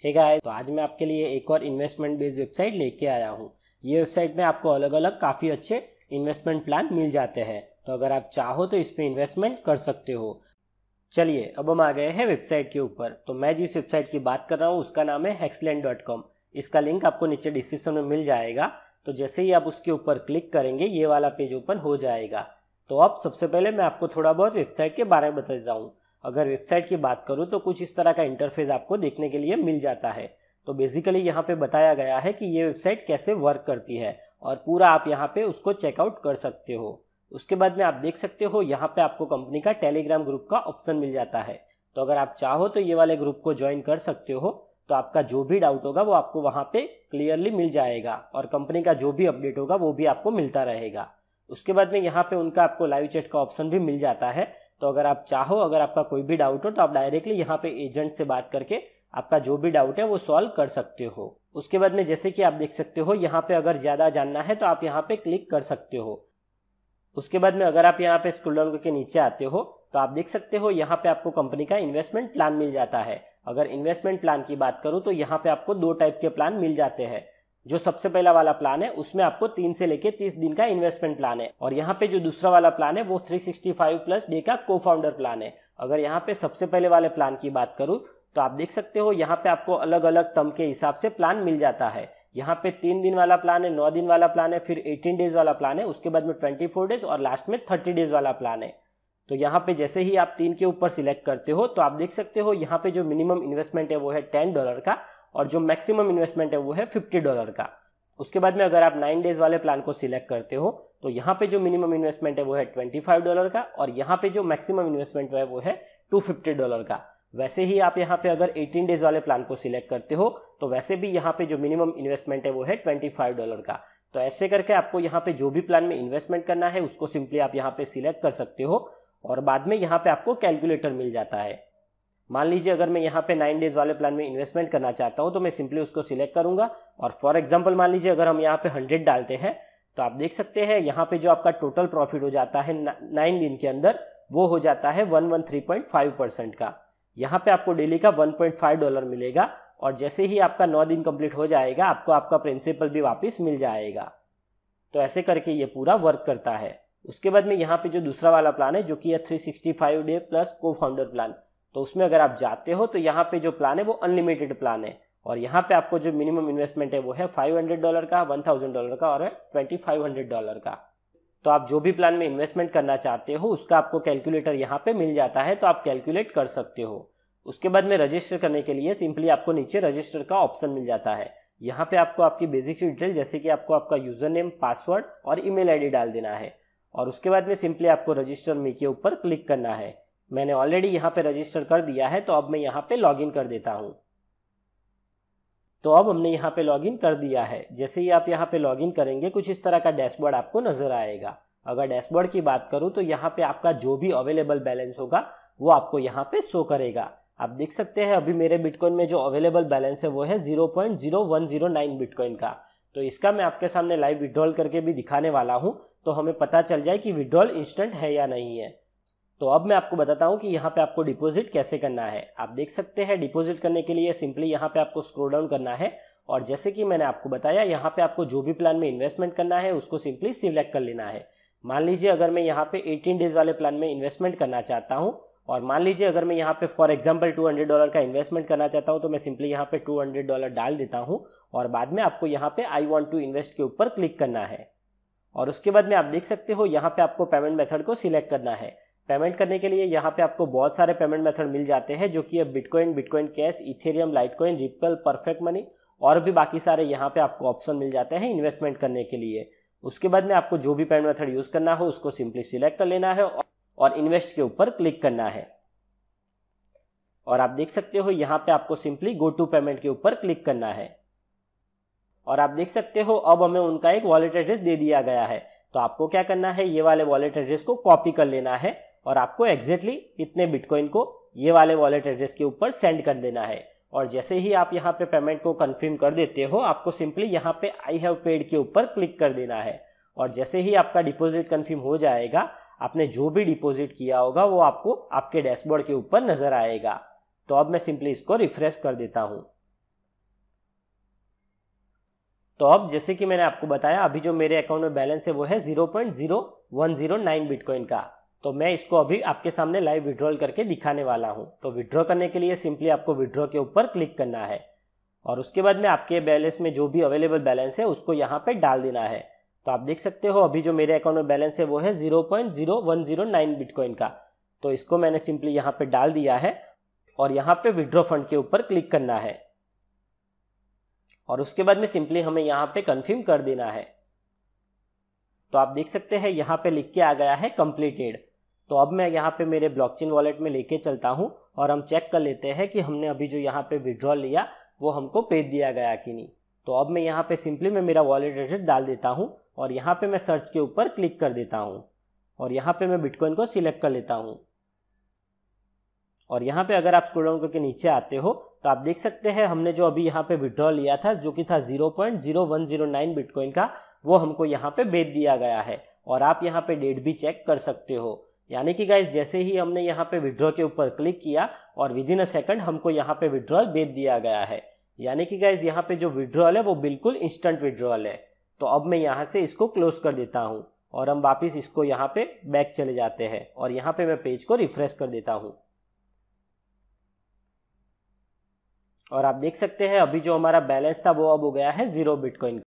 Hey guys, तो आज मैं आपके लिए एक और इन्वेस्टमेंट बेस्ड वेबसाइट लेके आया हूँ। ये वेबसाइट में आपको अलग अलग काफ़ी अच्छे इन्वेस्टमेंट प्लान मिल जाते हैं, तो अगर आप चाहो तो इस पर इन्वेस्टमेंट कर सकते हो। चलिए अब हम आ गए हैं वेबसाइट के ऊपर। तो मैं जिस वेबसाइट की बात कर रहा हूँ उसका नाम है hex-land.com। इसका लिंक आपको नीचे डिस्क्रिप्शन में मिल जाएगा। तो जैसे ही आप उसके ऊपर क्लिक करेंगे ये वाला पेज ओपन हो जाएगा। तो अब सबसे पहले मैं आपको थोड़ा बहुत वेबसाइट के बारे में बता देता हूँ। अगर वेबसाइट की बात करूँ तो कुछ इस तरह का इंटरफेस आपको देखने के लिए मिल जाता है। तो बेसिकली यहाँ पे बताया गया है कि ये वेबसाइट कैसे वर्क करती है और पूरा आप यहाँ पे उसको चेकआउट कर सकते हो। उसके बाद में आप देख सकते हो यहाँ पे आपको कंपनी का टेलीग्राम ग्रुप का ऑप्शन मिल जाता है। तो अगर आप चाहो तो ये वाले ग्रुप को ज्वाइन कर सकते हो। तो आपका जो भी डाउट होगा वो आपको वहाँ पे क्लियरली मिल जाएगा और कंपनी का जो भी अपडेट होगा वो भी आपको मिलता रहेगा। उसके बाद में यहाँ पे उनका आपको लाइव चैट का ऑप्शन भी मिल जाता है। तो अगर आप चाहो, अगर आपका कोई भी डाउट हो तो आप डायरेक्टली यहाँ पे एजेंट से बात करके आपका जो भी डाउट है वो सॉल्व कर सकते हो। उसके बाद में जैसे कि आप देख सकते हो यहाँ पे अगर ज़्यादा जानना है तो आप यहाँ पे क्लिक कर सकते हो। उसके बाद में अगर आप यहाँ पे स्क्रॉल डाउन करके नीचे आते हो तो आप देख सकते हो यहाँ पे आपको कंपनी का इन्वेस्टमेंट प्लान मिल जाता है। अगर इन्वेस्टमेंट प्लान की बात करूँ तो यहाँ पे आपको दो टाइप के प्लान मिल जाते हैं। जो सबसे पहला वाला प्लान है उसमें आपको 3 से लेके 30 दिन का इन्वेस्टमेंट प्लान है, और यहाँ पे जो दूसरा वाला प्लान है वो 365 प्लस डे का को फाउंडर प्लान है। अगर यहाँ पे सबसे पहले वाले प्लान की बात करूँ तो आप देख सकते हो यहाँ पे आपको अलग अलग टर्म के हिसाब से प्लान मिल जाता है। यहाँ पे 3 दिन वाला प्लान है, 9 दिन वाला प्लान है, फिर 18 डेज वाला प्लान है, उसके बाद में 24 डेज और लास्ट में 30 डेज वाला प्लान है। तो यहाँ पे जैसे ही आप 3 के ऊपर सिलेक्ट करते हो तो आप देख सकते हो यहाँ पे जो मिनिमम इन्वेस्टमेंट है वो है $10 का और जो मैक्सिमम इन्वेस्टमेंट है वो है $50 का। उसके बाद में अगर आप 9 डेज वाले प्लान को सिलेक्ट करते हो तो यहाँ पे जो मिनिमम इन्वेस्टमेंट है वो है $25 का और यहाँ पे जो मैक्सिमम इन्वेस्टमेंट है वो है $250 का। वैसे ही आप यहाँ पे अगर 18 डेज वाले प्लान को सिलेक्ट करते हो तो वैसे भी यहाँ पे जो मिनिमम इन्वेस्टमेंट है वो है $25 का। तो ऐसे करके आपको यहाँ पे जो भी प्लान में इन्वेस्टमेंट करना है उसको सिंपली आप यहाँ पे सिलेक्ट कर सकते हो और बाद में यहाँ पे आपको कैलकुलेटर मिल जाता है। मान लीजिए अगर मैं यहाँ पे 9 डेज वाले प्लान में इन्वेस्टमेंट करना चाहता हूँ तो मैं सिंपली उसको सिलेक्ट करूँगा और फॉर एग्जांपल मान लीजिए अगर हम यहाँ पे 100 डालते हैं तो आप देख सकते हैं यहाँ पे जो आपका टोटल प्रॉफिट हो जाता है 9 दिन के अंदर वो हो जाता है 113.5% का। यहाँ पे आपको डेली का $1.5 मिलेगा और जैसे ही आपका 9 दिन कंप्लीट हो जाएगा आपको आपका प्रिंसिपल भी वापस मिल जाएगा। तो ऐसे करके ये पूरा वर्क करता है। उसके बाद में यहाँ पे जो दूसरा वाला प्लान है जो कि है 365 डे प्लस को फाउंडर प्लान, तो उसमें अगर आप जाते हो तो यहाँ पे जो प्लान है वो अनलिमिटेड प्लान है और यहाँ पे आपको जो मिनिमम इन्वेस्टमेंट है वो है $500 का, $1000 का और $2500 का। तो आप जो भी प्लान में इन्वेस्टमेंट करना चाहते हो उसका आपको कैलकुलेटर यहाँ पे मिल जाता है, तो आप कैलकुलेट कर सकते हो। उसके बाद में रजिस्टर करने के लिए सिंपली आपको नीचे रजिस्टर का ऑप्शन मिल जाता है। यहाँ पे आपको आपकी बेसिक डिटेल जैसे कि आपको आपका यूजर नेम, पासवर्ड और ईमेल आईडी डाल देना है और उसके बाद में सिंपली आपको रजिस्टर मी के ऊपर क्लिक करना है। मैंने ऑलरेडी यहाँ पे रजिस्टर कर दिया है तो अब मैं यहाँ पे लॉगिन कर देता हूँ। तो अब हमने यहाँ पे लॉगिन कर दिया है। जैसे ही आप यहाँ पे लॉगिन करेंगे कुछ इस तरह का डैशबोर्ड आपको नजर आएगा। अगर डैशबोर्ड की बात करूँ तो यहाँ पे आपका जो भी अवेलेबल बैलेंस होगा वो आपको यहाँ पे शो करेगा। आप देख सकते हैं अभी मेरे बिटकॉइन में जो अवेलेबल बैलेंस है वो है 0.0109 बिटकॉइन का। तो इसका मैं आपके सामने लाइव विड्रॉल करके भी दिखाने वाला हूँ तो हमें पता चल जाए कि विड्रॉल इंस्टेंट है या नहीं है। तो अब मैं आपको बताता हूँ कि यहाँ पे आपको डिपॉजिट कैसे करना है। आप देख सकते हैं डिपॉजिट करने के लिए सिंपली यहाँ पे आपको स्क्रॉल डाउन करना है और जैसे कि मैंने आपको बताया यहाँ पे आपको जो भी प्लान में इन्वेस्टमेंट करना है उसको सिंपली सिलेक्ट कर लेना है। मान लीजिए अगर मैं यहाँ पे 18 डेज वाले प्लान में इन्वेस्टमेंट करना चाहता हूँ और मान लीजिए अगर मैं यहाँ पे फॉर एग्जाम्पल $200 का इन्वेस्टमेंट करना चाहता हूँ तो मैं सिंपली यहाँ पे $200 डाल देता हूँ और बाद में आपको यहाँ पे आई वॉन्ट टू इन्वेस्ट के ऊपर क्लिक करना है और उसके बाद में आप देख सकते हो यहाँ पे आपको पेमेंट मेथड को सिलेक्ट करना है। पेमेंट करने के लिए यहाँ पे आपको बहुत सारे पेमेंट मेथड मिल जाते हैं जो कि है Bitcoin, Bitcoin cash, Ethereum, Litecoin, Ripple, Perfect Money और भी बाकी सारे यहाँ पे आपको ऑप्शन मिल जाते हैं इन्वेस्टमेंट करने के लिए। उसके बाद में आपको जो भी पेमेंट मेथड यूज़ करना हो उसको सिंपली सिलेक्ट कर लेना है और इन्वेस्ट के ऊपर क्लिक करना है और आप देख सकते हो यहाँ पे आपको सिंपली गो टू पेमेंट के ऊपर क्लिक करना है और आप देख सकते हो अब हमें उनका एक वॉलेट एड्रेस दे दिया गया है। तो आपको क्या करना है, ये वाले वॉलेट एड्रेस को कॉपी कर लेना है और आपको एग्जैक्टली इतने बिटकॉइन को ये वाले वॉलेट एड्रेस के ऊपर सेंड कर देना है। और जैसे ही आप यहाँ पे पेमेंट को कंफर्म कर देते हो आपको सिंपली यहाँ पे आई हैव पेड के ऊपर क्लिक कर देना है और जैसे ही आपका डिपॉजिट कंफर्म हो जाएगा आपने जो भी डिपॉजिट किया होगा वो आपको आपके डैशबोर्ड के ऊपर नजर आएगा। तो अब मैं सिंपली इसको रिफ्रेश कर देता हूँ। तो अब जैसे कि मैंने आपको बताया, अभी जो मेरे अकाउंट में बैलेंस है वो है 0.0109 बिटकॉइन का। तो मैं इसको अभी आपके सामने लाइव विड्रॉल करके दिखाने वाला हूं। तो विड्रॉ करने के लिए सिंपली आपको विड्रॉ के ऊपर क्लिक करना है और उसके बाद में आपके बैलेंस में जो भी अवेलेबल बैलेंस है उसको यहाँ पे डाल देना है। तो आप देख सकते हो अभी जो मेरे अकाउंट में बैलेंस है वो है 0.0109 बिटकॉइन का। तो इसको मैंने सिंपली यहाँ पे डाल दिया है और यहाँ पे विड्रॉ फंड के ऊपर क्लिक करना है और उसके बाद में सिंपली हमें यहाँ पे कंफर्म कर देना है। तो आप देख सकते हैं यहाँ पे लिख के आ गया है कंप्लीटेड। तो अब मैं यहाँ पे मेरे ब्लॉकचेन वॉलेट में लेके चलता हूँ और हम चेक कर लेते हैं कि हमने अभी जो यहाँ पे विड्रॉल लिया वो हमको भेज दिया गया कि नहीं। तो अब मैं यहाँ पे सिंपली मैं मेरा वॉलेट एड्रेस डाल देता हूँ और यहाँ पे मैं सर्च के ऊपर क्लिक कर देता हूँ और यहाँ पे मैं बिटकॉइन को सिलेक्ट कर लेता हूँ। और यहाँ पे अगर आप स्क्रॉल डाउन करके नीचे आते हो तो आप देख सकते हैं हमने जो अभी यहाँ पे विड्रॉल लिया था जो कि था 0.0109 बिटकॉइन का, वो हमको यहाँ पे भेज दिया गया है। और आप यहाँ पे डेट भी चेक कर सकते हो। यानी कि गाइस जैसे ही हमने यहाँ पे विड्रॉ के ऊपर क्लिक किया और विदिन अ सेकंड हमको यहाँ पे विड्रॉल भेज दिया गया है। यानी कि गाइस यहाँ पे जो विड्रॉल है वो बिल्कुल इंस्टेंट विड्रॉल है। तो अब मैं यहाँ से इसको क्लोज कर देता हूँ और हम वापिस इसको यहाँ पे बैक चले जाते हैं और यहाँ पे मैं पेज को रिफ्रेश कर देता हूँ। और आप देख सकते हैं अभी जो हमारा बैलेंस था वो अब हो गया है 0 बिटकॉइन।